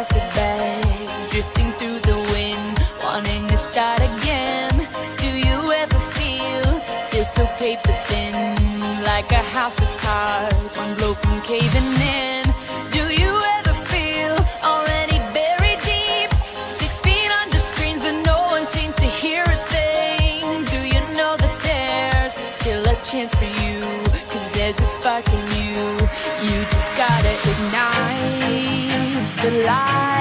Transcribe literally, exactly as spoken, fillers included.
plastic bag, drifting through the wind, wanting to start again. Do you ever feel, feel so paper thin, like a house of cards, one blow from caving in? Do you ever feel already buried deep, six feet under screens, but no one seems to hear a thing? Do you know that there's still a chance for you, 'cause there's a spark in you? You just gotta ignite the light.